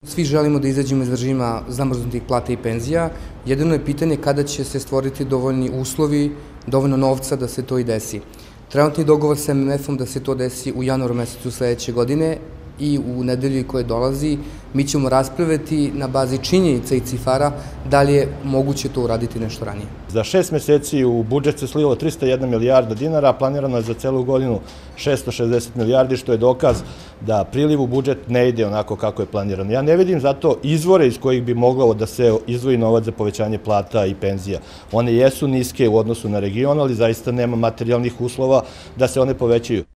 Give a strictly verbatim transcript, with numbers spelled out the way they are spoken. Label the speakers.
Speaker 1: Svi želimo da izađemo iz režima zamrznutih plata i penzija. Jedino je pitanje kada će se stvoriti dovoljni uslovi, dovoljno novca da se to i desi. Trenutni dogovor sa em em efom da se to desi u januaru mesecu sledeće godine i u nedelji koje dolazi mi ćemo raspraviti na bazi činjenica i cifara da li je moguće to uraditi nešto ranije.
Speaker 2: Za šest meseci u budžet se slilo trista jedna milijarda dinara, a planirano je za celu godinu šesto šezdeset milijardi, što je dokaz da priliv u budžet ne ide onako kako je planirano. Ja ne vidim zato izvore iz kojih bi moglo da se izdvoji novac za povećanje plata i penzija. One jesu niske u odnosu na region, ali zaista nema materijalnih uslova da se one povećaju.